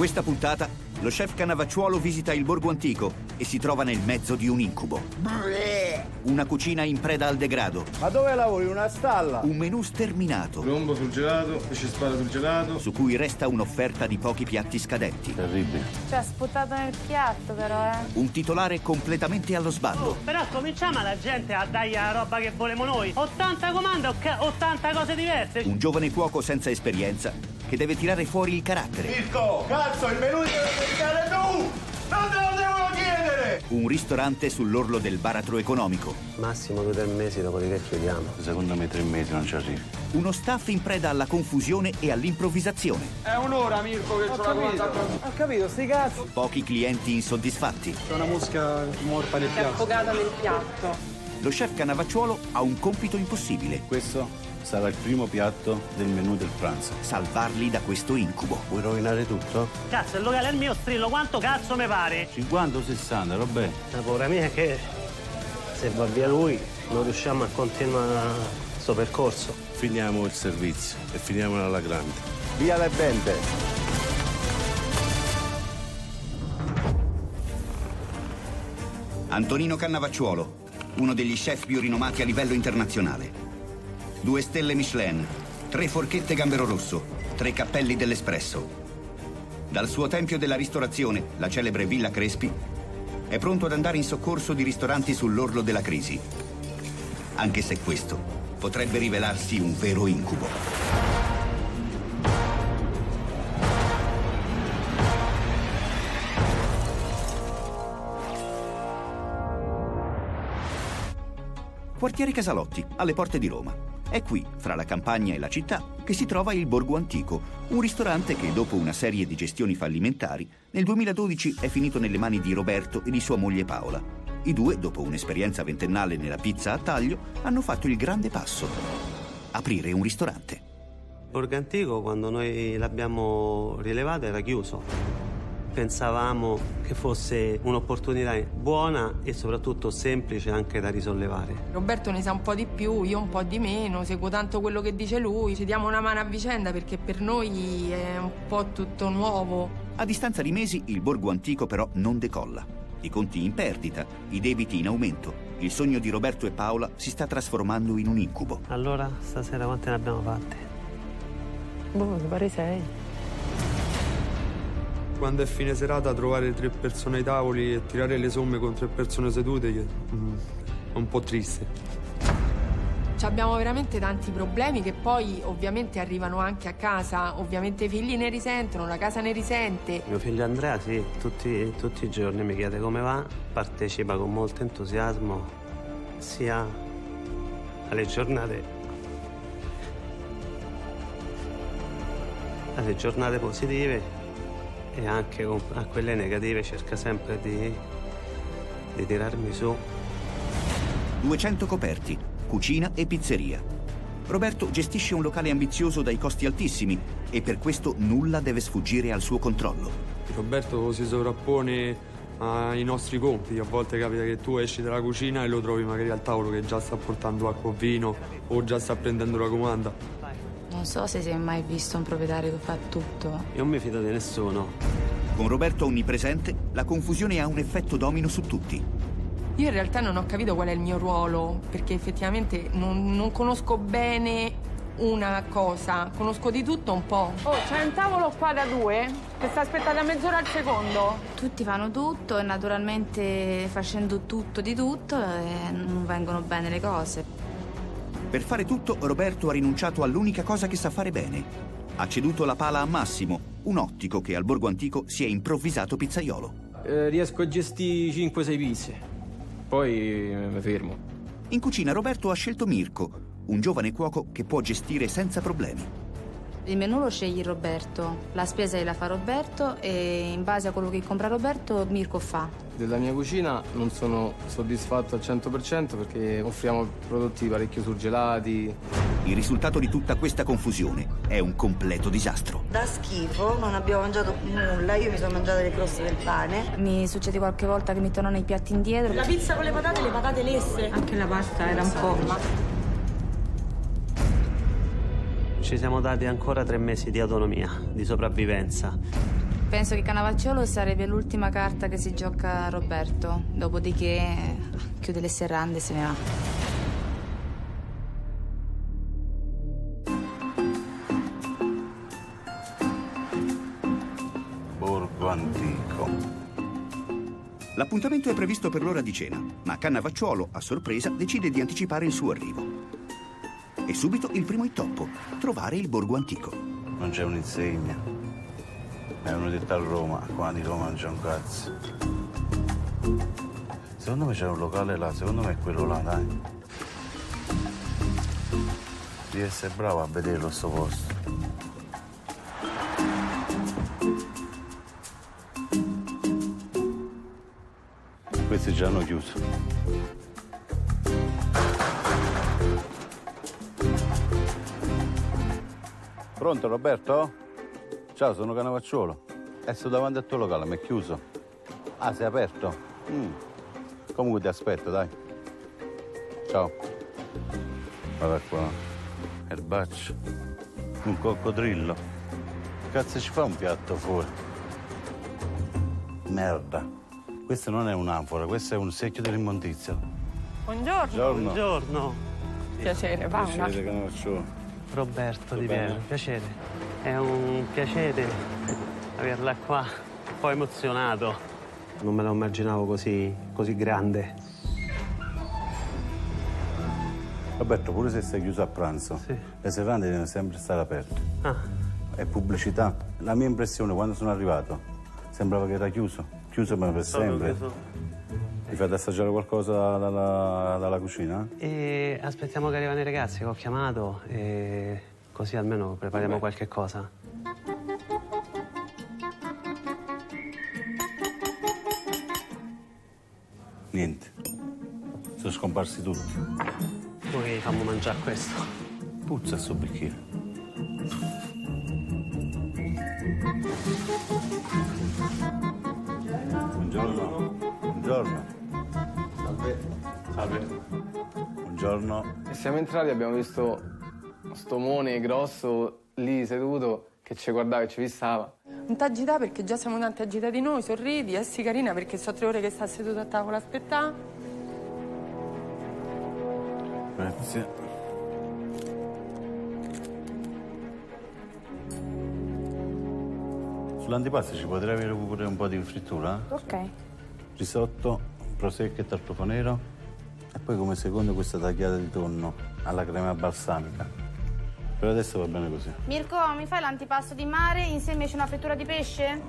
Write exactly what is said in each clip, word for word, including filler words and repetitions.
questa puntata, lo chef Cannavacciuolo visita il borgo antico e si trova nel mezzo di un incubo. Una cucina in preda al degrado. Ma dove lavori? Una stalla? Un menù sterminato. Rombo sul gelato, pesce spada sul gelato. Su cui resta un'offerta di pochi piatti scadenti. Terribile. Cioè, ha sputato nel piatto, però, eh. Un titolare completamente allo sbando. Oh, però cominciamo alla gente a dargli la roba che volemo noi. ottanta comande, ottanta cose diverse. Un giovane cuoco senza esperienza che deve tirare fuori il carattere. Mirko, cazzo, il menù devi dedicare tu! Non te lo devono chiedere! Un ristorante sull'orlo del baratro economico. Massimo due o tre mesi, dopodiché chiudiamo. Secondo me tre mesi non ci arrivi. Uno staff in preda alla confusione e all'improvvisazione. È un'ora, Mirko, che c'ho la comanda. Ho capito, sti cazzi. Pochi clienti insoddisfatti. C'è una mosca morta nel piatto. Affogata nel piatto. Lo chef Cannavacciuolo ha un compito impossibile. Questo sarà il primo piatto del menù del pranzo. Salvarli da questo incubo. Vuoi rovinare tutto? Cazzo, il locale è il mio strillo, quanto cazzo mi pare? cinquanta o sessanta, robè. La paura mia è che se va via lui non riusciamo a continuare questo percorso. Finiamo il servizio e finiamola alla grande. Via le bende. Antonino Cannavacciuolo, uno degli chef più rinomati a livello internazionale. Due stelle Michelin, tre forchette Gambero Rosso, tre cappelli dell'Espresso. Dal suo tempio della ristorazione, la celebre Villa Crespi, è pronto ad andare in soccorso di ristoranti sull'orlo della crisi. Anche se questo potrebbe rivelarsi un vero incubo. Quartiere Casalotti, alle porte di Roma. È qui, fra la campagna e la città, che si trova il Borgo Antico, un ristorante che, dopo una serie di gestioni fallimentari, nel duemiladodici è finito nelle mani di Roberto e di sua moglie Paola. I due, dopo un'esperienza ventennale nella pizza a taglio, hanno fatto il grande passo: aprire un ristorante. Borgo Antico, quando noi l'abbiamo rilevato, era chiuso. Pensavamo che fosse un'opportunità buona e soprattutto semplice anche da risollevare. Roberto ne sa un po' di più, io un po' di meno, seguo tanto quello che dice lui. Ci diamo una mano a vicenda perché per noi è un po' tutto nuovo. A distanza di mesi il Borgo Antico però non decolla. I conti in perdita, i debiti in aumento. Il sogno di Roberto e Paola si sta trasformando in un incubo. Allora, stasera quante ne abbiamo fatte? Boh, mi pare sei. Quando è fine serata trovare tre persone ai tavoli e tirare le somme con tre persone sedute che, mm, è un po' triste. Abbiamo veramente tanti problemi che poi ovviamente arrivano anche a casa. Ovviamente i figli ne risentono, la casa ne risente. Mio figlio Andrea sì, tutti, tutti i giorni mi chiede come va, partecipa con molto entusiasmo sia alle giornate, alle giornate positive e anche a quelle negative, cerca sempre di, di tirarmi su. duecento coperti, cucina e pizzeria. Roberto gestisce un locale ambizioso dai costi altissimi e per questo nulla deve sfuggire al suo controllo. Roberto si sovrappone ai nostri compiti. A volte capita che tu esci dalla cucina e lo trovi magari al tavolo che già sta portando acqua o vino o già sta prendendo la comanda. Non so se si è mai visto un proprietario che fa tutto. Io non mi fido di nessuno. Con Roberto onnipresente, la confusione ha un effetto domino su tutti. Io in realtà non ho capito qual è il mio ruolo, perché effettivamente non, non conosco bene una cosa, conosco di tutto un po'. Oh, c'è un tavolo qua da due che sta aspettando a mezz'ora al secondo. Tutti fanno tutto e naturalmente facendo tutto di tutto eh, non vengono bene le cose. Per fare tutto, Roberto ha rinunciato all'unica cosa che sa fare bene. Ha ceduto la pala a Massimo, un ottico che al Borgo Antico si è improvvisato pizzaiolo. Eh, riesco a gestire cinque sei pizze, poi eh, mi fermo. In cucina Roberto ha scelto Mirko, un giovane cuoco che può gestire senza problemi. Il menù lo sceglie Roberto, la spesa la fa Roberto e in base a quello che compra Roberto Mirko fa. Della mia cucina non sono soddisfatto al cento per cento perché offriamo prodotti parecchio surgelati. Il risultato di tutta questa confusione è un completo disastro. Da schifo, non abbiamo mangiato nulla, io mi sono mangiata le croste del pane. Mi succede qualche volta che mi tornano i piatti indietro. La pizza con le patate, le patate lesse. Anche la pasta era un po'. Ci siamo dati ancora tre mesi di autonomia, di sopravvivenza. Penso che Cannavacciuolo sarebbe l'ultima carta che si gioca a Roberto. Dopodiché chiude le serrande e se ne va. Borgo Antico. L'appuntamento è previsto per l'ora di cena, ma Cannavacciuolo, a sorpresa, decide di anticipare il suo arrivo. E subito il primo intoppo, trovare il Borgo Antico. Non c'è un'insegna. Mi avevano detto a Roma, qua di Roma non c'è un cazzo. Secondo me c'è un locale là, secondo me è quello là, dai. Devi essere bravo a vederlo sto posto. Questi già hanno chiuso. Pronto Roberto? Ciao, sono Cannavacciuolo. E sto davanti al tuo locale, mi è chiuso. Ah, sei aperto? Mm. Comunque ti aspetto, dai. Ciao. Guarda qua. Erbaccio. Un coccodrillo. Che cazzo ci fa un piatto fuori? Merda. Questo non è un'anfora, questo è un secchio dell'immondizia. Buongiorno. Buongiorno. Buongiorno. Piacere, Paola. Piacere, Cannavacciuolo. Roberto Di Va bene. Piero, piacere. È un piacere averla qua, un po' emozionato. Non me lo immaginavo così, così grande. Roberto, pure se sei chiuso a pranzo, Sì. le serrande devono sempre stare aperte. Ah, È pubblicità. La mia impressione quando sono arrivato sembrava che era chiuso. Chiuso ma per proprio sempre. chiuso. Mi fate assaggiare qualcosa dalla, dalla cucina? E aspettiamo che arrivano i ragazzi che ho chiamato e così almeno prepariamo Vabbè. qualche cosa. Niente. Sono scomparsi tutti. Poi fammo mangiare questo. Puzza sto bicchiere. Buongiorno. Buongiorno. Salve. Salve. Buongiorno. E siamo entrati e abbiamo visto sto mone grosso lì seduto che ci guardava e ci fissava. Non t'agitare perché già siamo tanti agitati noi, sorridi, essi carina perché so tre ore che sta seduto a tavola a aspettare. Grazie. Sull'antipasto ci potrei avere pure un po' di frittura? Ok. Risotto, prosecco e tartufo nero. E poi come secondo questa tagliata di tonno alla crema balsamica. Per adesso va bene così. Mirko, mi fai l'antipasto di mare? Insieme c'è una frittura di pesce?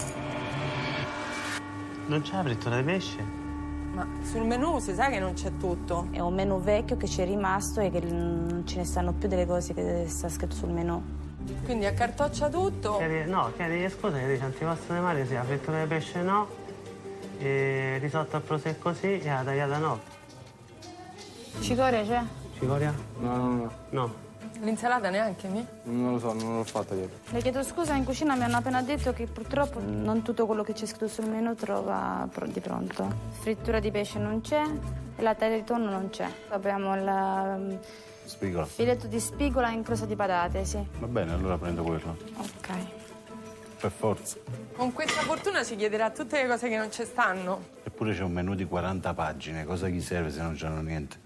Non c'è la frittura di pesce? Ma sul menù si sa che non c'è tutto. È un menù vecchio che ci è rimasto e che non ce ne stanno più delle cose che sta scritto sul menù. Quindi accartoccia tutto. Chiedi, no, chiedi scusa, che dice antipasto di mare sì, la frittura di pesce no, e risotto al prosecco sì e la tagliata no. Cicoria c'è? Cicoria? No, no, no. No. L'insalata neanche, mi? Non lo so, non l'ho fatta ieri. Le chiedo scusa, in cucina mi hanno appena detto che purtroppo non tutto quello che c'è scritto sul menù trova pr- di pronto. Frittura di pesce non c'è e la taglia di tonno non c'è. Abbiamo il Spigola. filetto di spigola in crosta di patate, sì. Va bene, allora prendo quello. Ok. Per forza. Con questa fortuna ci chiederà tutte le cose che non ci stanno. Eppure c'è un menù di quaranta pagine. Cosa gli serve se non c'hanno niente?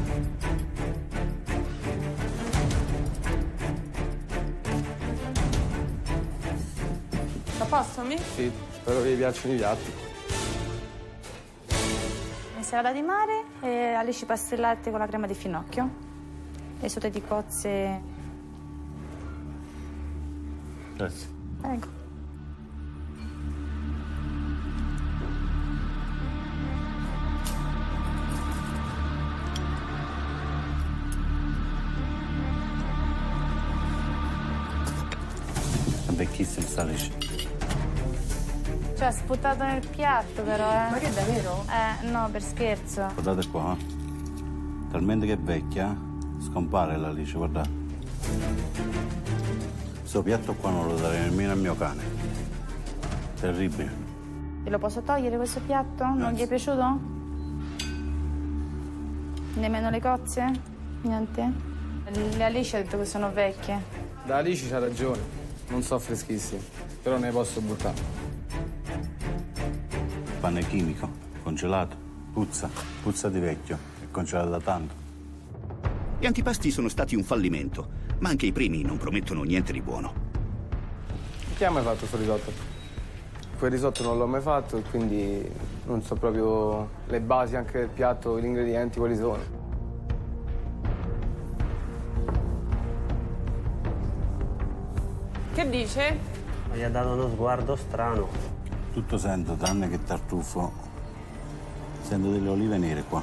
A posto, mi? Sì, spero che vi piacciono i piatti. Insalata di mare e alici pastellate con la crema di finocchio. E sote di cozze. Grazie. Prego. È vecchissimo sta Alice. Cioè, ha sputato nel piatto, però, eh. Ma che davvero? Eh, no, per scherzo. Guardate qua. eh. Talmente che è vecchia, scompare l'Alice, guardate. Questo piatto qua non lo darei nemmeno al mio cane. Terribile. E lo posso togliere questo piatto? Non Grazie. gli è piaciuto? Nemmeno le cozze? Niente? Le Alice ha detto che sono vecchie. Da Alice c'ha ragione. Non so freschissimi, però ne posso buttare. Pane chimico, congelato, puzza, puzza di vecchio, è congelato da tanto. Gli antipasti sono stati un fallimento, ma anche i primi non promettono niente di buono. Chi ha mai fatto questo risotto? Quel risotto non l'ho mai fatto e quindi non so proprio le basi anche del piatto, gli ingredienti, quali sono. Che dice? Gli ha dato uno sguardo strano. Tutto sento, tranne che tartufo. Sento delle olive nere qua.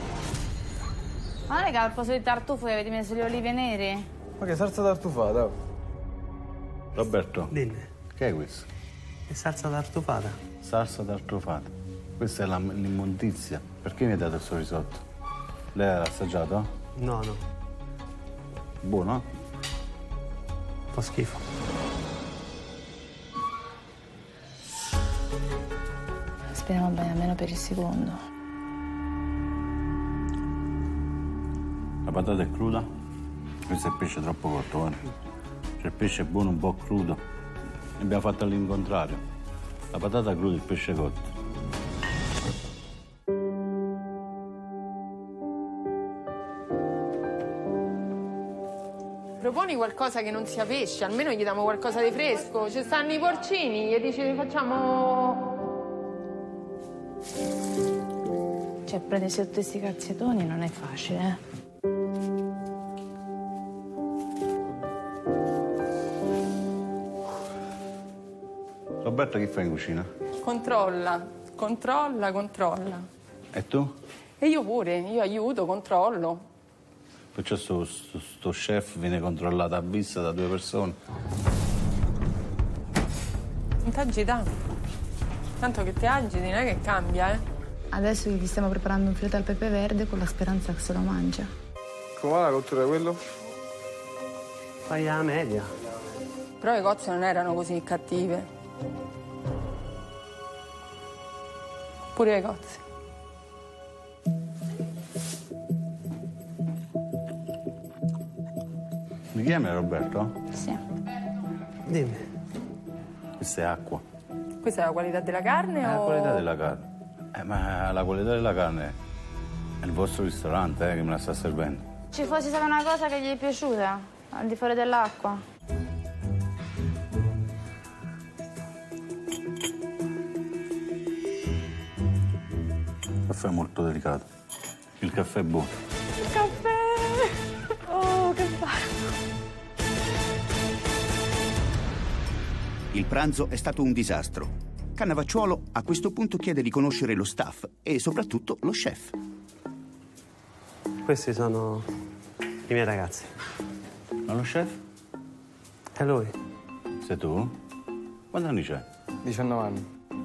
Ma non è che al posto di tartufo avete messo le olive nere? Ma che salsa tartufata? Roberto, Dimmi. che è questo? È salsa tartufata. Salsa tartufata. Questa è la- l'immondizia. Perché mi hai dato questo risotto? Lei l'ha assaggiato? No, no. Buono? Un po' schifo. Speriamo bene, almeno per il secondo. La patata è cruda? Questo è pesce troppo cotto, guarda. Cioè il pesce è buono un po' crudo. Ne abbiamo fatto all'incontrario. La patata cruda e il pesce cotto. Proponi qualcosa che non sia pesce, almeno gli diamo qualcosa di fresco. Ci stanno i porcini, gli dici facciamo... Cioè, prendersi tutti questi cazziatoni non è facile, eh? Roberto, che fai in cucina? Controlla, controlla, controlla. E tu? E io pure, io aiuto, controllo. Perciò sto, sto, sto chef viene controllato a vista da due persone. Non ti agita. Tanto che ti agiti, non è che cambia, eh. Adesso gli stiamo preparando un filetto al pepe verde con la speranza che se lo mangia. Come va la cottura di quello? Fai la media. Però le cozze non erano così cattive. Pure le cozze. Mi chiami Roberto? Sì. Dimmi. Questa è acqua. Questa è la qualità della carne È o... la qualità della carne. Eh, ma la qualità della carne è il vostro ristorante eh, che me la sta servendo. Ci fosse stata una cosa che gli è piaciuta, al di fuori dell'acqua. Il caffè è molto delicato. Il caffè è buono. Il caffè! Oh, che bello! Il pranzo è stato un disastro. Cannavacciuolo a questo punto chiede di conoscere lo staff e soprattutto lo chef. Questi sono i miei ragazzi. Ma lo chef? È lui. Sei tu? Quanti anni c'hai? diciannove anni.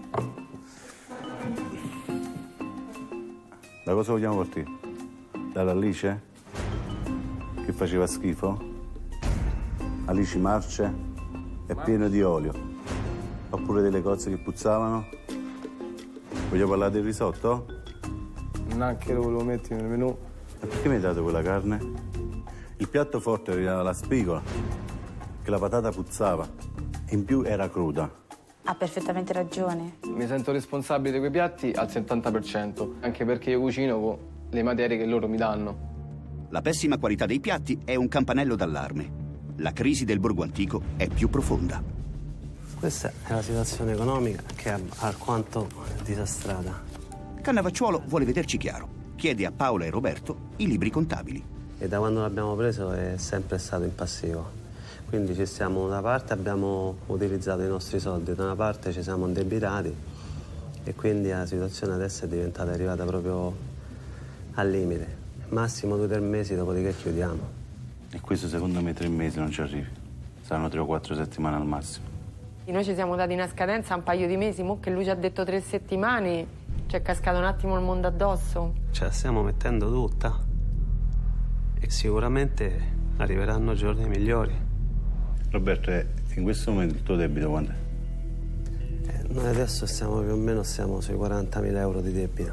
Da cosa vogliamo partire? Dall'Alice? Che faceva schifo? Alice marce? È pieno di olio. Oppure delle cozze che puzzavano? Voglio parlare del risotto? Neanche lo volevo mettere nel menù. E perché mi hai dato quella carne? Il piatto forte era la spigola, che la patata puzzava. In più era cruda. Ha perfettamente ragione. Mi sento responsabile di quei piatti al settanta per cento, anche perché io cucino con le materie che loro mi danno. La pessima qualità dei piatti è un campanello d'allarme. La crisi del borgo antico è più profonda. Questa è la situazione economica che è alquanto disastrata. Cannavacciuolo vuole vederci chiaro. Chiede a Paola e Roberto i libri contabili. E da quando l'abbiamo preso è sempre stato in passivo. Quindi ci siamo, da una parte abbiamo utilizzato i nostri soldi, da una parte ci siamo indebitati e quindi la situazione adesso è diventata arrivata proprio al limite. Massimo due o tre mesi, dopodiché chiudiamo. E questo secondo me tre mesi non ci arrivi. Saranno tre o quattro settimane al massimo. Noi ci siamo dati una scadenza un paio di mesi, mo che lui ci ha detto tre settimane, ci è cascato un attimo il mondo addosso. Ce la stiamo mettendo tutta e sicuramente arriveranno giorni migliori. Roberto, eh, in questo momento il tuo debito quanto è? Eh, noi adesso stiamo più o meno siamo sui quarantamila euro di debito.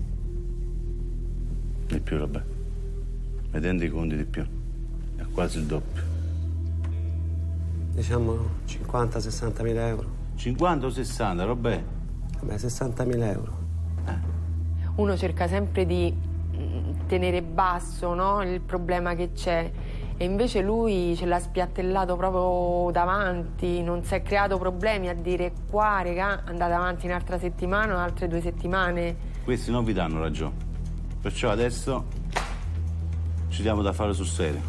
Di più, Roberto. Vedendo i conti di più. È quasi il doppio. Diciamo cinquanta sessanta mila euro. cinquanta o sessanta, Robè? Vabbè, sessantamila euro. Uno cerca sempre di mm, tenere basso, no, il problema che c'è. E invece lui ce l'ha spiattellato proprio davanti, non si è creato problemi a dire qua, regà, andate avanti un'altra settimana, un'altre due settimane. Questi non vi danno ragione. Perciò adesso ci diamo da fare sul serio.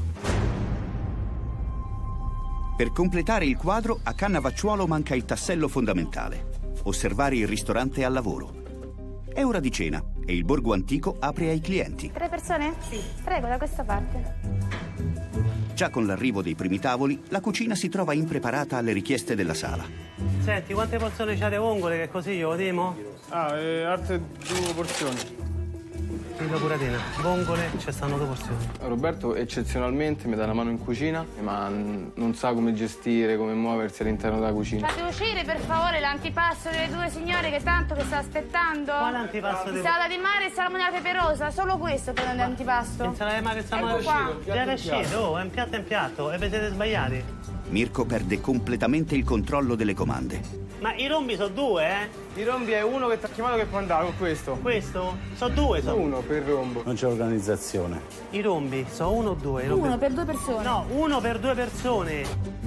Per completare il quadro, a Cannavacciuolo manca il tassello fondamentale: osservare il ristorante al lavoro. È ora di cena e il borgo antico apre ai clienti. Tre persone? Sì. Prego, da questa parte. Già con l'arrivo dei primi tavoli, la cucina si trova impreparata alle richieste della sala. Senti, quante porzioni c'ha di vongole che così io dimo? Ah, e altre due porzioni. Dillo pure Tina, vongole ci stanno due porzioni. Roberto eccezionalmente mi dà una mano in cucina, ma non sa come gestire, come muoversi all'interno della cucina. Fate uscire per favore l'antipasto delle due signore che tanto che sta aspettando. Quale antipasto? Insalata di mare e salmonella peperosa, solo questo per l'antipasto. Insalata di mare e salmonella peperosa? Già uscito, oh, è un piatto e un piatto, e vi siete sbagliati. Mirko perde completamente il controllo delle comande. Ma i rombi sono due, eh? I rombi è uno che ti ha chiamato che può andare con questo. Questo? Sono due, sono. Uno per rombo. Non c'è organizzazione. I rombi sono uno o due? Uno rombi... per due persone. No, uno per due persone.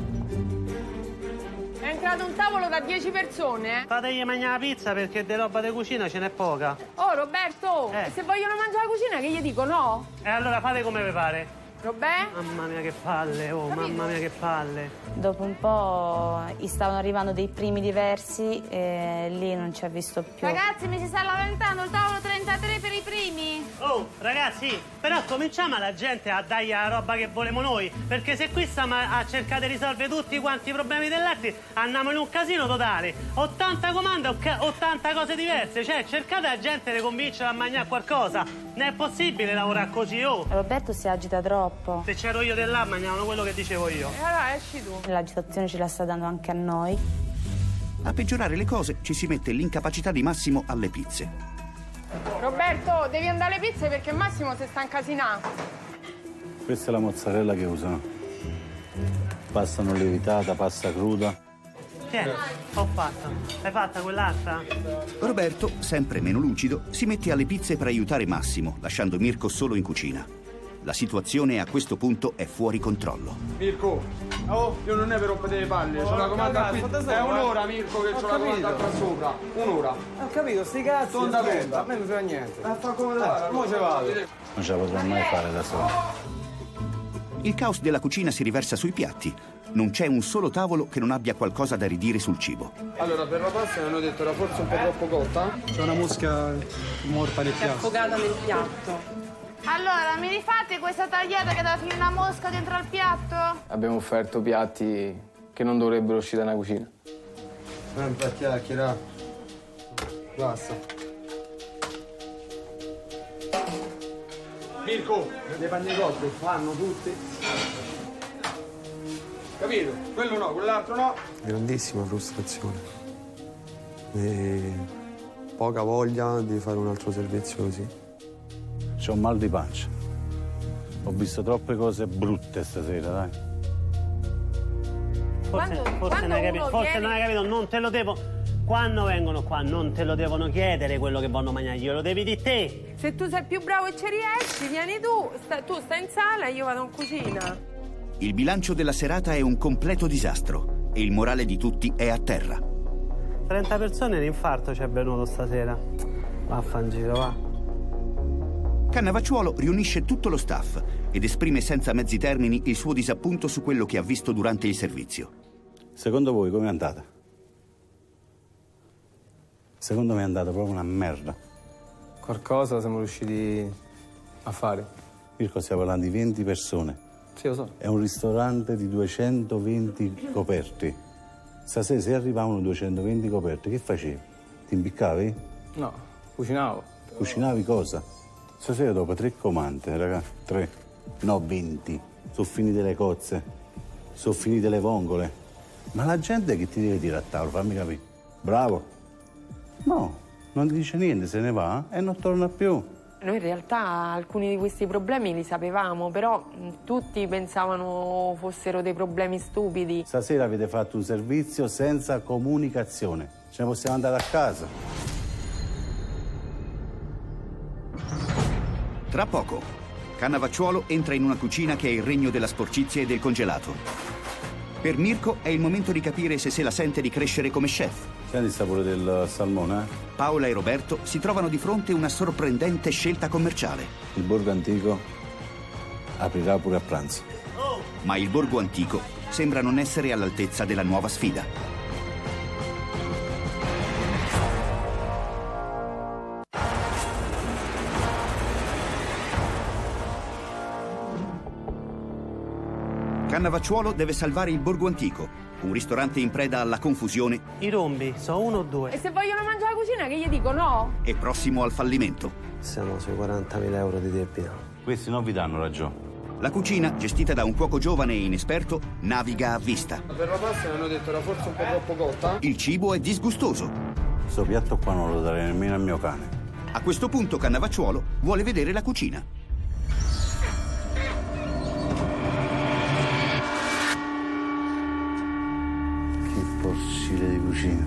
È entrato un tavolo da dieci persone? Fategli mangiare la pizza perché di roba di cucina ce n'è poca. Oh, Roberto, eh. se vogliono mangiare la cucina che gli dico no? E allora fate come vi pare. Robè? Mamma mia che palle, oh, Capito? Mamma mia che palle. Dopo un po' gli stavano arrivando dei primi diversi e lì non ci ha visto più. Ragazzi, mi si sta lamentando il tavolo trentatré per i primi. Oh, ragazzi, però cominciamo la gente a dargli la roba che volemo noi, perché se qui stiamo a cercare di risolvere tutti quanti i problemi dell'arte, andiamo in un casino totale. ottanta comande, ottanta cose diverse, cioè cercate la gente di convincere a mangiare qualcosa. Non è possibile lavorare così, oh. Roberto si agita troppo. Se c'ero io di là, mangiavano quello che dicevo io. E allora esci tu. L'agitazione ce la sta dando anche a noi. A peggiorare le cose ci si mette l'incapacità di Massimo alle pizze. Roberto, devi andare alle pizze perché Massimo si sta incasinando. Questa è la mozzarella che usano. Pasta non lievitata, pasta cruda. Tieni, ho fatta. L'hai fatta quell'altra? Roberto, sempre meno lucido, si mette alle pizze per aiutare Massimo, lasciando Mirko solo in cucina. La situazione a questo punto è fuori controllo. Mirko, oh, io non è per rompere le palle, c'ho la comanda qui. È un'ora, Mirko, che c'ho la comanda qua sopra. Un'ora. Ho capito, sti cazzi. Tonda aperta. A me non serve niente. A fa come da. Mo ce vado. Non ce la potrò mai fare da solo. Il caos della cucina si riversa sui piatti. Non c'è un solo tavolo che non abbia qualcosa da ridire sul cibo. Allora, per la pasta mi hanno detto era forse un po' troppo cotta. C'è una mosca morta nel piatto. È affogata nel piatto. Allora, mi rifate questa tagliata che deve finire una mosca dentro al piatto? Abbiamo offerto piatti che non dovrebbero uscire da una cucina. Non fa chiacchiera. Basta. Mirko, le panne cotte fanno tutte. Capito? Quello no, quell'altro no. Grandissima frustrazione. E poca voglia di fare un altro servizio così. C'ho un mal di pancia. Ho visto troppe cose brutte stasera, dai. Forse, Quando- forse, quando non, hai capito, uno forse viene- non hai capito, non te lo devo... Quando vengono qua non te lo devono chiedere quello che vogliono mangiare, glielo devi di te. Se tu sei più bravo e ci riesci, vieni tu. Sta- tu stai in sala e io vado in cucina. Il bilancio della serata è un completo disastro e il morale di tutti è a terra. trenta persone l'infarto ci è venuto stasera. Vaffanculo, va. Cannavacciuolo riunisce tutto lo staff ed esprime senza mezzi termini il suo disappunto su quello che ha visto durante il servizio. Secondo voi com'è andata? Secondo me è andata proprio una merda. Qualcosa siamo riusciti a fare. Mirko, stiamo parlando di venti persone. Sì, lo so. È un ristorante di duecentoventi coperti. Stasera se arrivavano duecentoventi coperti, che facevi? Ti imbiccavi? No, cucinavo. Cucinavi cosa? Stasera dopo tre comande, raga, tre, no venti. Sono finite le cozze, sono finite le vongole. Ma la gente che ti deve dire a tavola, fammi capire. Bravo. No, non ti dice niente, se ne va e non torna più. Noi in realtà alcuni di questi problemi li sapevamo, però tutti pensavano fossero dei problemi stupidi. Stasera avete fatto un servizio senza comunicazione. Ce ne possiamo andare a casa. Tra poco, Cannavacciuolo entra in una cucina che è il regno della sporcizia e del congelato. Per Mirko è il momento di capire se se la sente di crescere come chef. Senti il sapore del salmone, eh? Paola e Roberto si trovano di fronte a una sorprendente scelta commerciale. Il borgo antico aprirà pure a pranzo. Ma il borgo antico sembra non essere all'altezza della nuova sfida. Cannavacciuolo deve salvare il borgo antico, un ristorante in preda alla confusione. I rombi, so uno o due. E se vogliono mangiare la cucina, che gli dico no? E prossimo al fallimento. Siamo sui quarantamila euro di debito. Questi non vi danno ragione. La cucina, gestita da un cuoco giovane e inesperto, naviga a vista. Per la pasta mi hanno detto era forse un po' troppo cotta. Il cibo è disgustoso. Questo piatto qua non lo darei nemmeno al mio cane. A questo punto Cannavacciuolo vuole vedere la cucina. Porcile di cucina.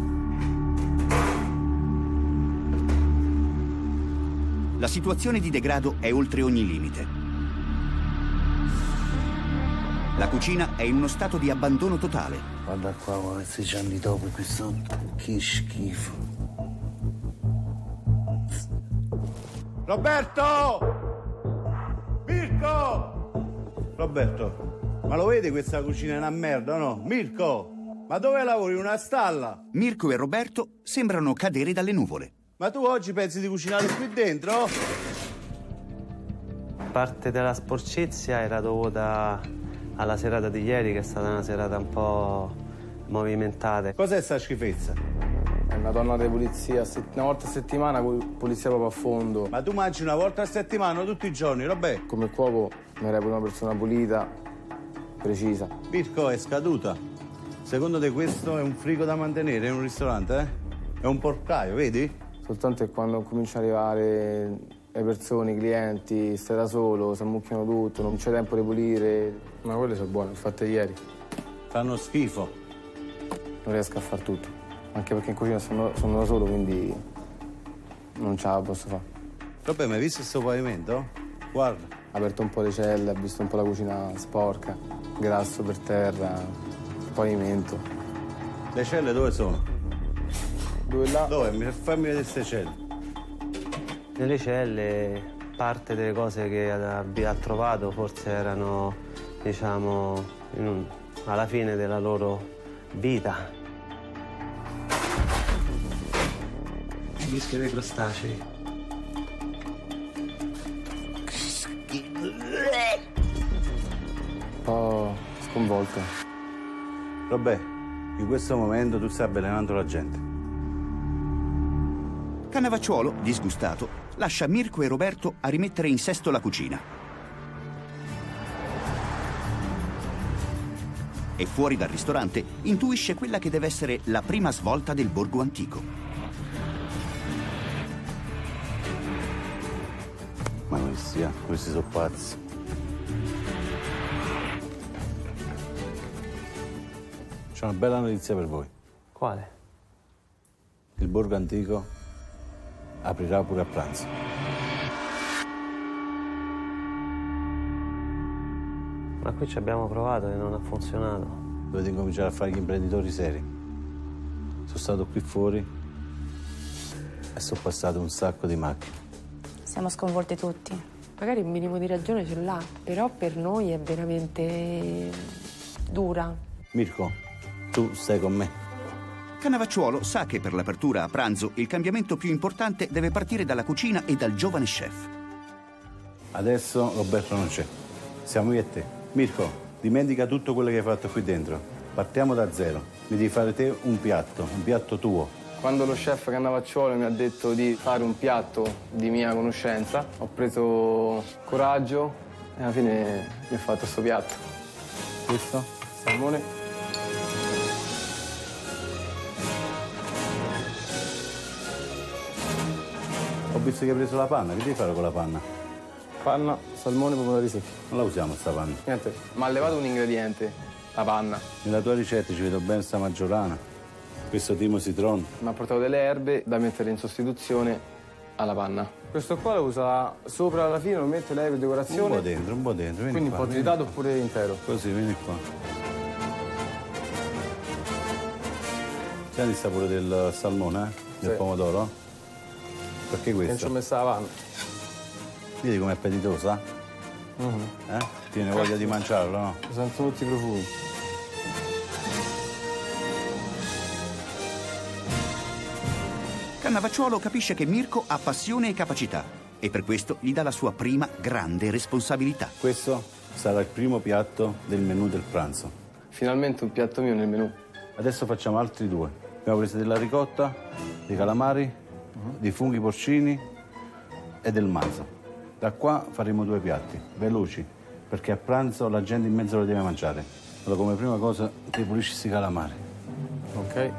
La situazione di degrado è oltre ogni limite. La cucina è in uno stato di abbandono totale. Guarda qua, questi anni dopo qui sotto. Che schifo. Roberto! Mirko! Roberto, ma lo vedi questa cucina è una merda, no? Mirko! Ma dove lavori? In una stalla? Mirko e Roberto sembrano cadere dalle nuvole. Ma tu oggi pensi di cucinare qui dentro? Parte della sporcizia era dovuta alla serata di ieri, che è stata una serata un po' movimentata. Cos'è sta schifezza? È una donna di pulizia, una volta a settimana, pulizia proprio a fondo. Ma tu mangi una volta a settimana, tutti i giorni, Roberto? Come cuoco mi reputo una persona pulita, precisa. Mirko è scaduta. Secondo te questo è un frigo da mantenere in un ristorante, eh? È un porcaio, vedi? Soltanto che quando cominciano ad arrivare le persone, i clienti, stai da solo, si ammucchiano tutto, non c'è tempo di pulire. Ma quelle sono buone, le ho fatte ieri. Fanno schifo. Non riesco a far tutto. Anche perché in cucina sono, sono da solo, quindi non ce la posso fare. Vabbè, ma hai visto questo pavimento? Guarda. Ha aperto un po' le celle, ha visto un po' la cucina sporca, grasso per terra. Pavimento. Le celle dove sono? Dove là? Dove? Fammi vedere queste celle. Nelle celle parte delle cose che ha, ha trovato forse erano, diciamo, in un, alla fine della loro vita. Mischia dei crostacei. Un po' sconvolto. Vabbè, in questo momento tu stai avvelenando la gente. Cannavacciuolo, disgustato, lascia Mirko e Roberto a rimettere in sesto la cucina. E fuori dal ristorante intuisce quella che deve essere la prima svolta del borgo antico. Ma questi, eh, questi sono pazzi. C'è una bella notizia per voi. Quale? Il borgo antico aprirà pure a pranzo. Ma qui ci abbiamo provato e non ha funzionato. Dovete incominciare a fare gli imprenditori seri. Sono stato qui fuori e sono passate un sacco di macchine. Siamo sconvolti tutti. Magari un minimo di ragione ce l'ha, però per noi è veramente dura. Mirko, tu stai con me. Cannavacciuolo sa che per l'apertura a pranzo il cambiamento più importante deve partire dalla cucina e dal giovane chef. Adesso Roberto non c'è. Siamo io e te. Mirko, dimentica tutto quello che hai fatto qui dentro. Partiamo da zero. Mi devi fare te un piatto, un piatto tuo. Quando lo chef Cannavacciuolo mi ha detto di fare un piatto di mia conoscenza, ho preso coraggio e alla fine mi ha fatto questo piatto. Questo? Salmone. Ho visto che hai preso la panna, che devi fare con la panna? Panna, salmone, pomodori secchi. Non la usiamo sta panna. Niente, ma ha levato un ingrediente, la panna. Nella tua ricetta ci vedo bene sta maggiorana. Questo timo citron. Mi ha portato delle erbe da mettere in sostituzione alla panna. Questo qua lo usa sopra alla fine, lo mette lei per decorazione. Un po' dentro, un po' dentro. Vieni Quindi qua, un po' tritato oppure intero. Così, vieni qua. Senti il sapore del salmone, eh? Del Sì. pomodoro? Perché questo? Non ci ho messa la panna. Vedi com'è appetitosa? Mm-hmm. Eh? Tiene voglia di mangiarlo, no? Sento tutti i profumi. Cannavacciuolo capisce che Mirko ha passione e capacità e per questo gli dà la sua prima grande responsabilità. Questo sarà il primo piatto del menù del pranzo. Finalmente un piatto mio nel menù. Adesso facciamo altri due. Abbiamo preso della ricotta, dei calamari, uh-huh. dei funghi porcini e del manzo. Da qua faremo due piatti, veloci, perché a pranzo la gente in mezzo lo deve mangiare. Allora come prima cosa ti pulisci questi calamari. Ok.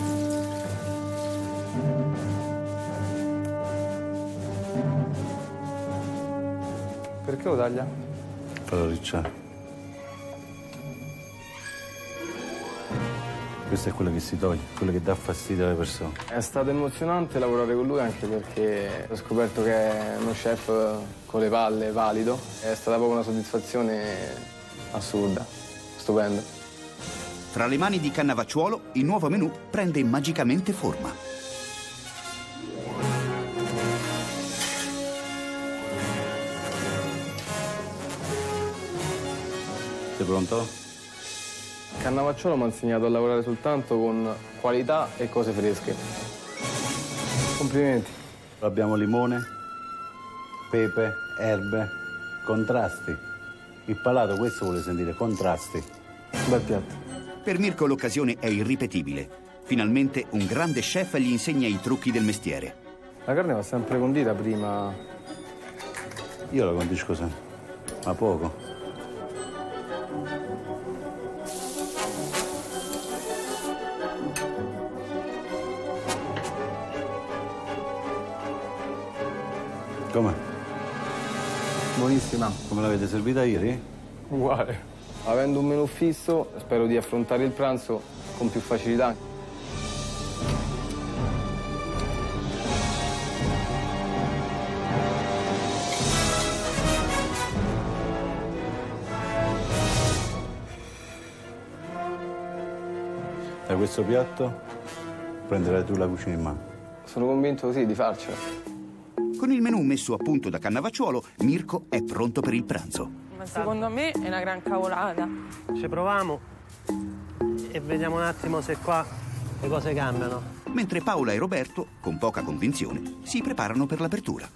Perché lo taglia? Fallo ricciare. Questo è quello che si toglie, quello che dà fastidio alle persone. È stato emozionante lavorare con lui anche perché ho scoperto che è uno chef con le palle, valido. È stata proprio una soddisfazione assurda, stupenda. Tra le mani di Cannavacciuolo il nuovo menù prende magicamente forma. Sei pronto? Cannavacciuolo mi ha insegnato a lavorare soltanto con qualità e cose fresche. Complimenti. Abbiamo limone, pepe, erbe, contrasti. Il palato questo vuole sentire, contrasti. Bel piatto. Per Mirko l'occasione è irripetibile. Finalmente un grande chef gli insegna i trucchi del mestiere. La carne va sempre condita prima. Io la condisco sempre, ma poco. Com'è? Buonissima. Come l'avete servita ieri? Uguale. Avendo un menù fisso, spero di affrontare il pranzo con più facilità. Da questo piatto prenderai tu la cucina in mano. Sono convinto sì di farcela. Con il menù messo a punto da Cannavacciuolo, Mirko è pronto per il pranzo. Ma secondo me è una gran cavolata. Ci proviamo e vediamo un attimo se qua le cose cambiano. Mentre Paola e Roberto, con poca convinzione, si preparano per l'apertura.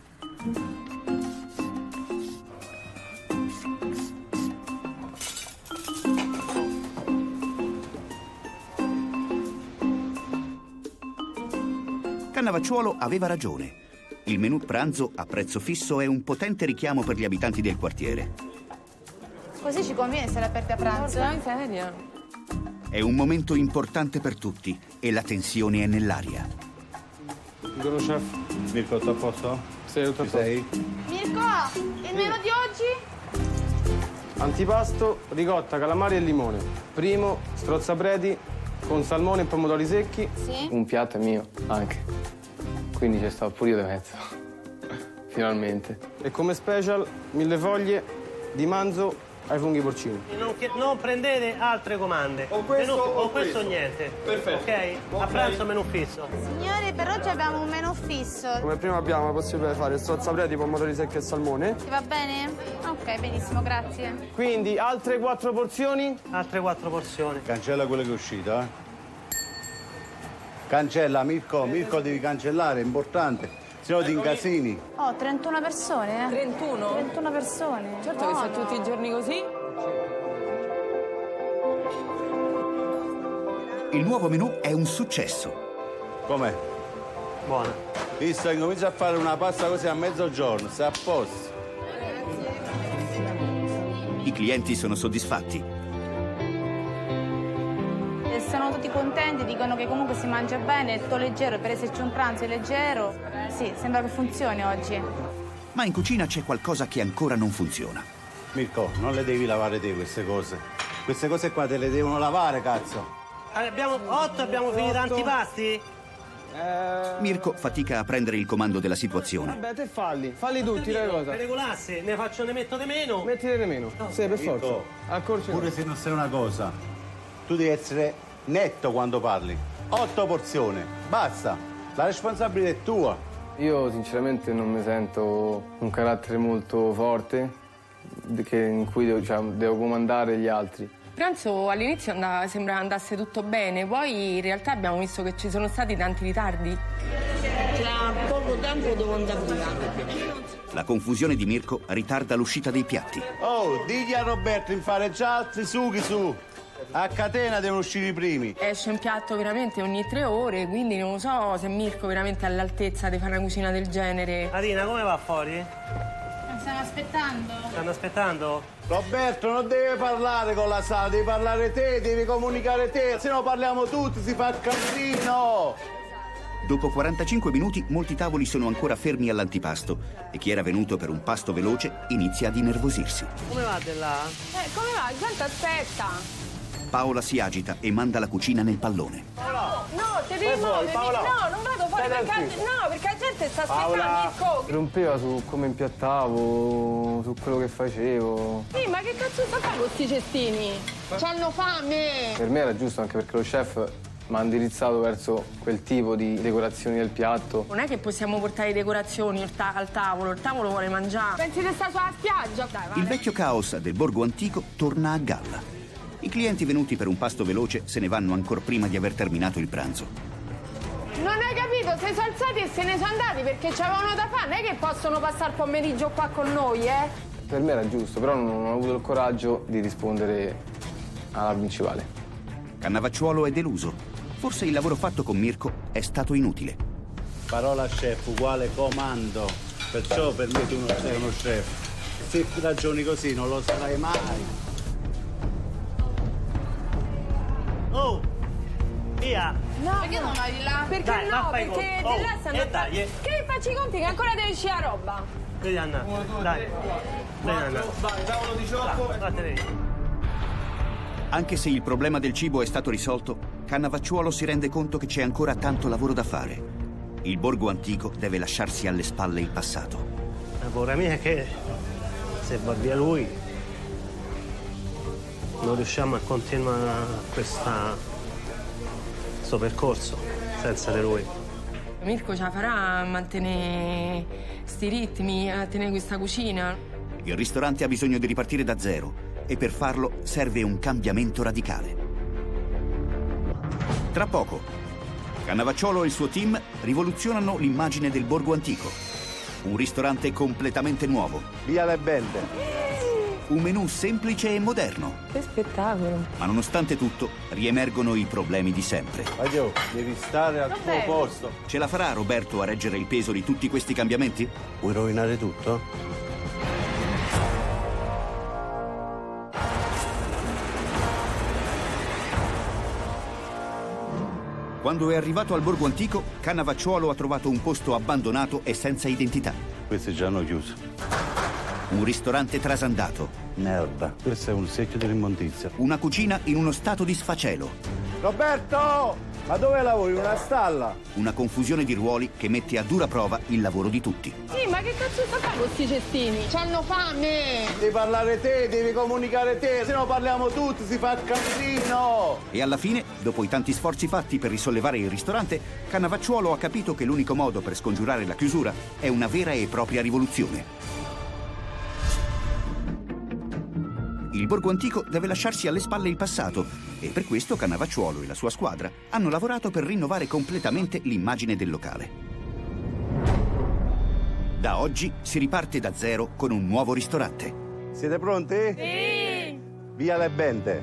Cannavacciuolo aveva ragione. Il menù pranzo a prezzo fisso è un potente richiamo per gli abitanti del quartiere. Così ci conviene stare aperti a pranzo. Porca miseria. È un momento importante per tutti e la tensione è nell'aria. Buongiorno chef. Mirko, tutto a posto? Sei tutto a Ci posto? sei? Mirko, il menù di oggi? Antipasto, ricotta, calamari e limone. Primo, strozzapreti con salmone e pomodori secchi. Sì. Un piatto è mio, anche. Quindi c'è stato pure io di mezzo. Finalmente. E come special, mille foglie di manzo ai funghi porcini. Non, che- non prendete altre comande. O questo Menù- o o questo questo. niente. Perfetto. Ok? A Ok. pranzo menù fisso. Signori, per oggi abbiamo un menù fisso. Come prima abbiamo la possibilità di fare strozzapreti, pomodori secchi e salmone. Ti va bene? Ok, benissimo, grazie. Quindi altre quattro porzioni. Altre quattro porzioni. Cancella quello che è uscito, eh? Cancella, Mirko, Mirko devi cancellare, è importante. Se no ti incasini. Oh, trentuno persone, eh? trentuno? trentuno persone. Certo che sono tutti i giorni così. Il nuovo menù è un successo. Com'è? Buona. Visto che comincia a fare una pasta così a mezzogiorno, sei a posto. I clienti sono soddisfatti. È sono tutti contenti, dicono che comunque si mangia bene, è tutto leggero, per esserci un pranzo è leggero. Sì, sembra che funzioni oggi. Ma in cucina c'è qualcosa che ancora non funziona. Mirko, non le devi lavare te queste cose. Queste cose qua te le devono lavare, cazzo. Abbiamo otto, abbiamo finito antipasti? Eh... Mirko fatica a prendere il comando della situazione. Vabbè, te falli, falli tutti, che cosa? Per regolarsi, ne faccio, ne metto di meno. Mettine di meno, no. Sì, per forza. Mirko, accorci. Pure se non sei una cosa, tu devi essere netto quando parli. Otto porzioni, basta. La responsabilità è tua. Io sinceramente non mi sento un carattere molto forte che, in cui devo, cioè, devo comandare gli altri. Il pranzo all'inizio andava, sembra andasse tutto bene, poi in realtà abbiamo visto che ci sono stati tanti ritardi. Tra poco tempo devo andare via. La confusione di Mirko ritarda l'uscita dei piatti. Oh, digli a Roberto di fare già altri sughi su. A catena devono uscire i primi. Esce un piatto veramente ogni tre ore, quindi non so se Mirko veramente è all'altezza di fare una cucina del genere. Adina, come va fuori? Stanno aspettando. Stanno aspettando? Roberto, non deve parlare con la sala, devi parlare te, devi comunicare te, se no parliamo tutti, si fa casino. Dopo quarantacinque minuti molti tavoli sono ancora fermi all'antipasto e chi era venuto per un pasto veloce inizia ad innervosirsi. Come va di là? Eh, come va? La gente aspetta. Paola si agita e manda la cucina nel pallone. No, no, te devi muovere. No, non vado fuori perché, no, perché la gente sta aspettando, Mirko. Rompeva su come impiattavo, su quello che facevo. Sì, ma che cazzo sta a fare con questi cestini? C'hanno fame. Per me era giusto anche perché lo chef mi ha indirizzato verso quel tipo di decorazioni del piatto. Non è che possiamo portare decorazioni al, ta al tavolo, il tavolo vuole mangiare. Pensi di stare sulla spiaggia? Dai, vale. Il vecchio caos del borgo antico torna a galla. I clienti venuti per un pasto veloce se ne vanno ancora prima di aver terminato il pranzo. Non hai capito? Si sono alzati e se ne sono andati perché c'avevano da fare. Non è che possono passare il pomeriggio qua con noi, eh? Per me era giusto, però non ho avuto il coraggio di rispondere alla principale. Cannavacciuolo è deluso. Forse il lavoro fatto con Mirko è stato inutile. Parola chef uguale comando. Perciò per me tu non sei uno chef. Se ragioni così non lo sarai mai. Oh, via! No, perché non vai di là? Perché dai, no? fai Perché conto. di là stanno Oh, a e dai, eh. Che facci i conti che ancora deve uscire la roba? Vedi Anna, dai. Dai Anna. Tavolo diciotto. Vattene. Anche se il problema del cibo è stato risolto, Cannavacciuolo si rende conto che c'è ancora tanto lavoro da fare. Il borgo antico deve lasciarsi alle spalle il passato. La paura mia è che se va via lui non riusciamo a continuare questa, questo percorso senza di lui. Mirko ce la farà a mantenere sti ritmi, a tenere questa cucina. Il ristorante ha bisogno di ripartire da zero e per farlo serve un cambiamento radicale. Tra poco, Cannavacciuolo e il suo team rivoluzionano l'immagine del borgo antico. Un ristorante completamente nuovo. Via le bende. Un menù semplice e moderno. Che spettacolo. Ma nonostante tutto, riemergono i problemi di sempre. Maglio, devi stare al Vabbè. tuo posto. Ce la farà Roberto a reggere il peso di tutti questi cambiamenti? Vuoi rovinare tutto? Quando è arrivato al borgo antico, Cannavacciuolo ha trovato un posto abbandonato e senza identità. Questi già hanno chiuso. Un ristorante trasandato. Merda, questo è un secchio dell'immondizia. Una cucina in uno stato di sfacelo. Roberto! Ma dove lavori? In una stalla? Una confusione di ruoli che mette a dura prova il lavoro di tutti. Sì, ma che cazzo sta a fare con questi cestini? C'hanno fame! Devi parlare te, devi comunicare te, se no parliamo tutti, si fa casino! E alla fine, dopo i tanti sforzi fatti per risollevare il ristorante, Cannavacciuolo ha capito che l'unico modo per scongiurare la chiusura è una vera e propria rivoluzione. Il borgo antico deve lasciarsi alle spalle il passato e per questo Cannavacciuolo e la sua squadra hanno lavorato per rinnovare completamente l'immagine del locale. Da oggi si riparte da zero con un nuovo ristorante. Siete pronti? Sì! Via le bende.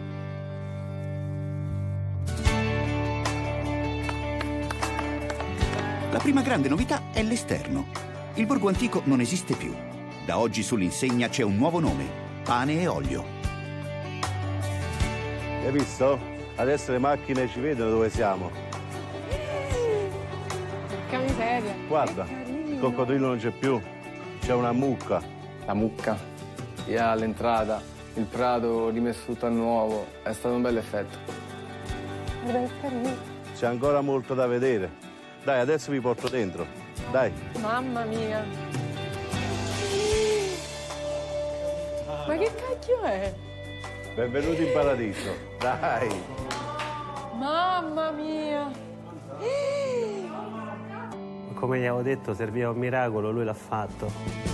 La prima grande novità è l'esterno. Il borgo antico non esiste più. Da oggi sull'insegna c'è un nuovo nome: Pane e Olio. Hai visto? Adesso le macchine ci vedono dove siamo. Che miseria. Guarda, il coccodrillo non c'è più, c'è una mucca. La mucca, via all'entrata, il prato rimesso tutto a nuovo, è stato un bel effetto. C'è ancora molto da vedere. Dai, adesso vi porto dentro. Dai. Mamma mia. Ma che cacchio è? Benvenuti in paradiso. Dai. Mamma mia. Come gli avevo detto, serviva un miracolo, lui l'ha fatto.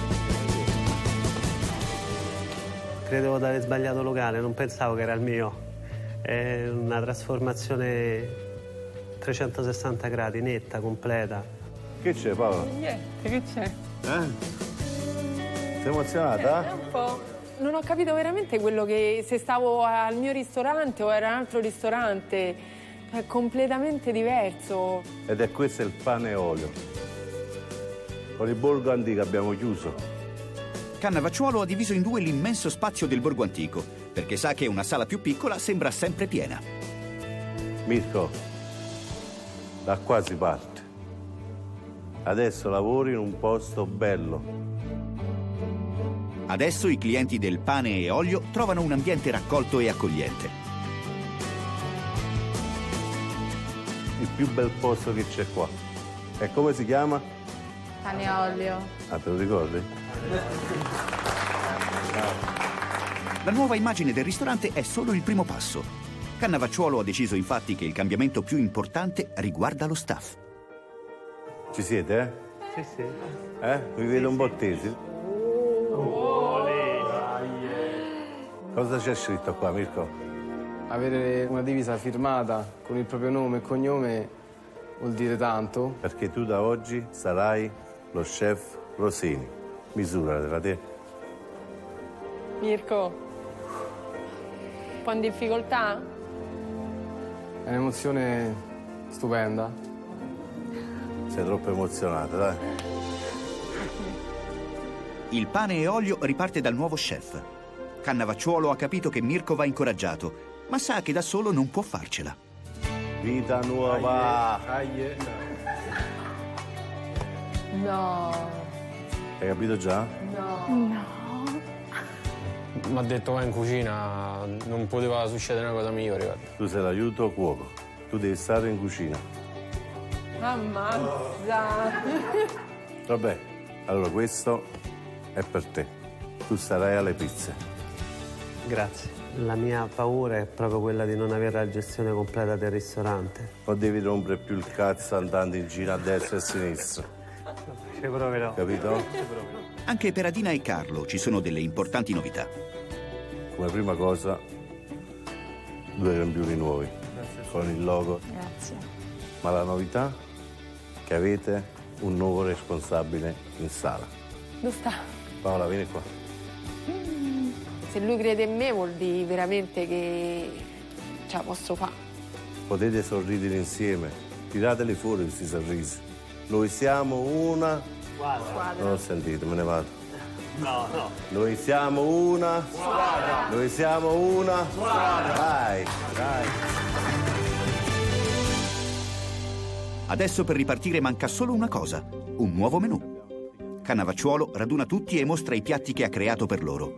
Credevo di aver sbagliato locale, non pensavo che era il mio. È una trasformazione trecentosessanta gradi, netta, completa. Che c'è, Paolo? Niente, che c'è? Eh? Sei emozionata? Eh, un po'. Non ho capito veramente quello che... se stavo al mio ristorante o era un altro ristorante. È completamente diverso. Ed è questo il pane e olio. Con il borgo antico abbiamo chiuso. Cannavacciuolo ha diviso in due l'immenso spazio del borgo antico, perché sa che una sala più piccola sembra sempre piena. Mirko, da qua si parte. Adesso lavori in un posto bello. Adesso i clienti del pane e olio trovano un ambiente raccolto e accogliente. Il più bel posto che c'è qua. E come si chiama? Pane e olio. Ah, te lo ricordi? La nuova immagine del ristorante è solo il primo passo. Cannavacciuolo ha deciso infatti che il cambiamento più importante riguarda lo staff. Ci siete, eh? Sì, sì. Eh? Vi vedo un po' tesi. Cosa c'è scritto qua, Mirko? Avere una divisa firmata con il proprio nome e cognome vuol dire tanto. Perché tu da oggi sarai lo chef Rosini. Misuratela te. Mirko, un po' in difficoltà? È un'emozione stupenda. Sei troppo emozionata, dai. Il pane e olio riparte dal nuovo chef. Cannavacciuolo ha capito che Mirko va incoraggiato, ma sa che da solo non può farcela. Vita nuova! Aie. No. Hai capito già? No. No. Mi ha detto va in cucina, non poteva succedere una cosa migliore, guarda. Tu sei l'aiuto cuoco. Tu devi stare in cucina. Ammazza. Vabbè, allora questo è per te. Tu starai alle pizze. Grazie. La mia paura è proprio quella di non avere la gestione completa del ristorante. Non devi rompere più il cazzo andando in giro a destra e a sinistra. Ci proverò. Capito? Anche per Adina e Carlo ci sono delle importanti novità. Come prima cosa, due grembiuli nuovi con il logo. Grazie. Ma la novità è che avete un nuovo responsabile in sala. Dove sta? Paola, vieni qua. Se lui crede in me vuol dire veramente che ce la posso fare. Potete sorridere insieme. Tirateli fuori questi sorrisi. Noi siamo una... Guarda. Non ho sentito, me ne vado. No, no. Noi siamo una... Squadra. Noi siamo una... Squadra. Dai, dai. Adesso per ripartire manca solo una cosa, un nuovo menù. Cannavacciuolo raduna tutti e mostra i piatti che ha creato per loro.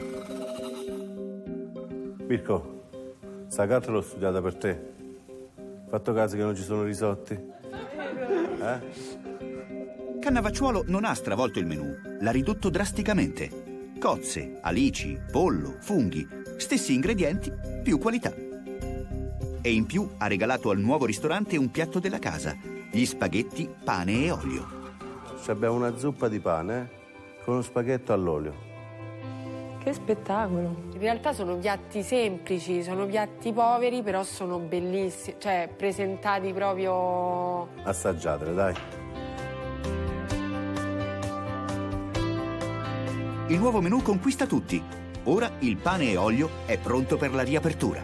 Mirko, sta carta l'ho studiata per te. Fatto caso che non ci sono risotti? Eh? Cannavacciuolo non ha stravolto il menù, l'ha ridotto drasticamente. Cozze, alici, pollo, funghi, stessi ingredienti, più qualità. E in più ha regalato al nuovo ristorante un piatto della casa, gli spaghetti, pane e olio. Ci abbiamo una zuppa di pane eh? Con uno spaghetto all'olio. Che spettacolo. In realtà sono piatti semplici, sono piatti poveri, però sono bellissimi, cioè presentati proprio... Assaggiatele, dai. Il nuovo menù conquista tutti. Ora il pane e olio è pronto per la riapertura.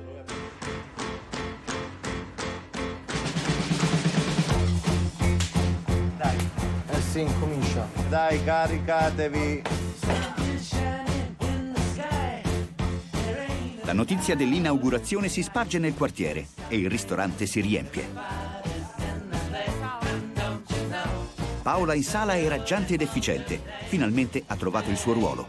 Dai. Eh sì, incomincia. Dai, caricatevi. La notizia dell'inaugurazione si sparge nel quartiere e il ristorante si riempie. Paola in sala è raggiante ed efficiente. Finalmente ha trovato il suo ruolo.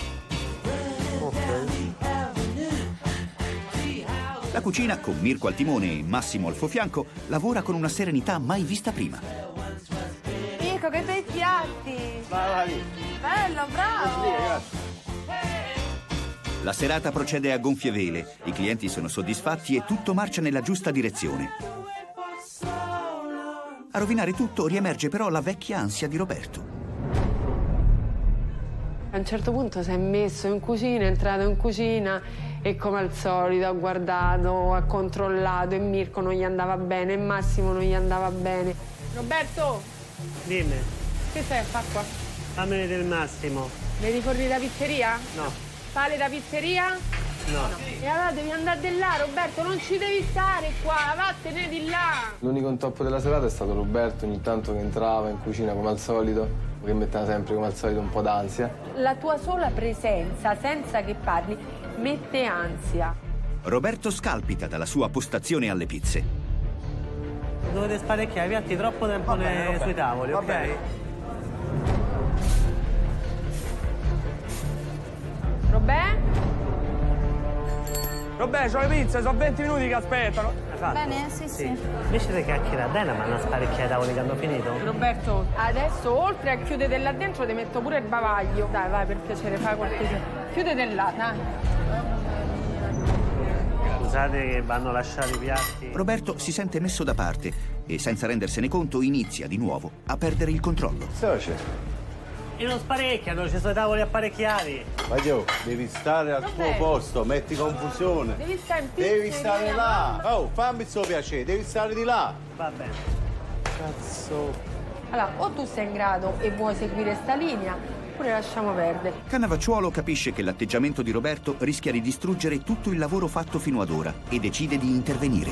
La cucina, con Mirko al timone e Massimo al suo fianco, lavora con una serenità mai vista prima. Mirko, che bei piatti! Vai, vai. Bello, bravo! La serata procede a gonfie vele, i clienti sono soddisfatti e tutto marcia nella giusta direzione. A rovinare tutto riemerge però la vecchia ansia di Roberto. A un certo punto si è messo in cucina, è entrato in cucina e come al solito ha guardato, ha controllato e Mirko non gli andava bene e Massimo non gli andava bene. Roberto! Dimmi. Che stai a fare qua? Fammi vedere il Massimo. Devi fornire la pizzeria? No. Sale da pizzeria? No. E allora devi andare di là, Roberto, non ci devi stare qua, vattene di là! L'unico intoppo della serata è stato Roberto, ogni tanto che entrava in cucina come al solito, che metteva sempre come al solito un po' d'ansia. La tua sola presenza, senza che parli, mette ansia. Roberto scalpita dalla sua postazione alle pizze. Dovete sparecchiare i piatti troppo tempo Va bene, nei- va bene. sui tavoli, Va ok? bene. Robè? Robè, c'ho le pizze, sono venti minuti che aspettano. Hai fatto? Bene? Sì, sì. Invece di chiacchierare, dai una mano a sparecchiare i tavoli che hanno finito. Roberto, adesso oltre a chiudere là dentro ti metto pure il bavaglio. Dai, vai, per piacere, fai qualcosa. Chiudete là, dai. Scusate che vanno lasciati i piatti. Roberto si sente messo da parte e senza rendersene conto inizia di nuovo a perdere il controllo. Soce. E non sparecchiano, ci sono i tavoli apparecchiati. Ma io, devi stare al tuo Vabbè. posto, metti confusione. Devi stare in pizzeria. Devi stare là. Oh, fammi il suo piacere, devi stare di là. Va bene. Cazzo. Allora, o tu sei in grado e vuoi seguire sta linea, oppure lasciamo perdere. Cannavacciuolo capisce che l'atteggiamento di Roberto rischia di distruggere tutto il lavoro fatto fino ad ora e decide di intervenire.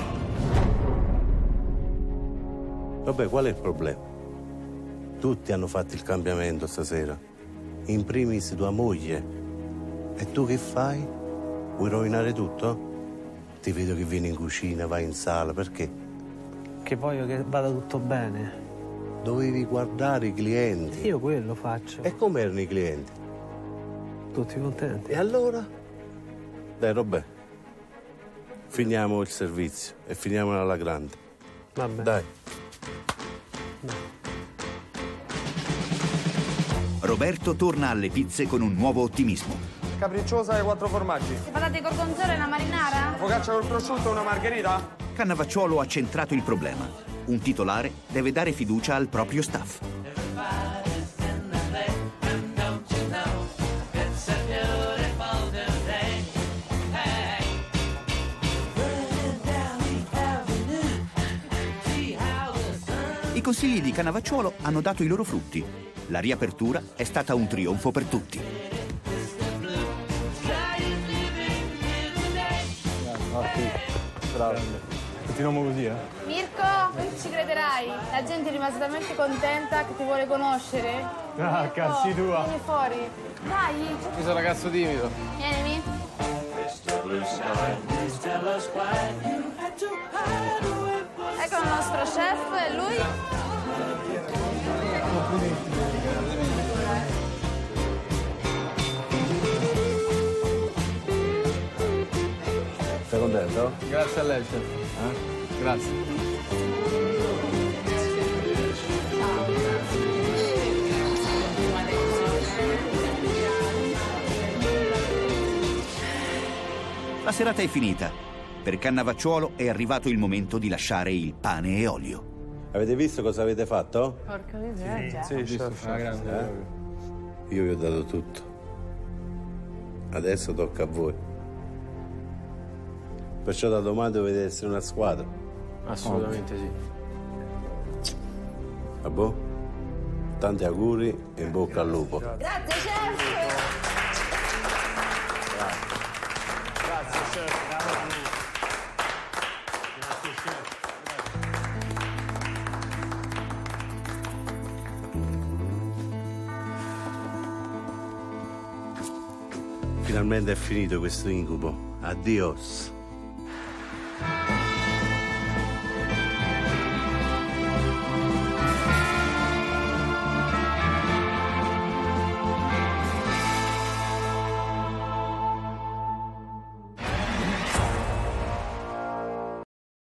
Vabbè, qual è il problema? Tutti hanno fatto il cambiamento stasera. In primis tua moglie. E tu che fai? Vuoi rovinare tutto? Ti vedo che vieni in cucina, vai in sala, perché? Che voglio che vada tutto bene. Dovevi guardare i clienti. Io quello faccio. E come erano i clienti? Tutti contenti. E allora? Dai, Robè. Finiamo il servizio e finiamola alla grande. Va bene. Dai. Roberto torna alle pizze con un nuovo ottimismo. Capricciosa e quattro formaggi. Le patate gorgonzola e una marinara? Focaccia col prosciutto e una margherita? Cannavacciuolo ha centrato il problema. Un titolare deve dare fiducia al proprio staff. I consigli di Cannavacciuolo hanno dato i loro frutti. La riapertura è stata un trionfo per tutti. Bravo. Continuiamo così, eh? Mirko, non ci crederai. La gente è rimasta talmente contenta che ti vuole conoscere. Ah, Mirko, cazzi tua. Vieni fuori. Dai. Io sono ragazzo timido. Vieni. Ecco il nostro chef, e lui? Sei contento? Grazie a lei, chef. Eh? Grazie. La serata è finita. Per Cannavacciuolo è arrivato il momento di lasciare il pane e olio. Avete visto cosa avete fatto? Porca miseria. Sì, chef. Una grande. Eh? Io vi ho dato tutto. Adesso tocca a voi. Perciò da domani dovete essere una squadra. Assolutamente sì. Vabbè? Tanti auguri e in bocca al lupo. Grazie, chef. Grazie, chef. Bravo a me. Grazie, chef. Finalmente è finito questo incubo. Adios.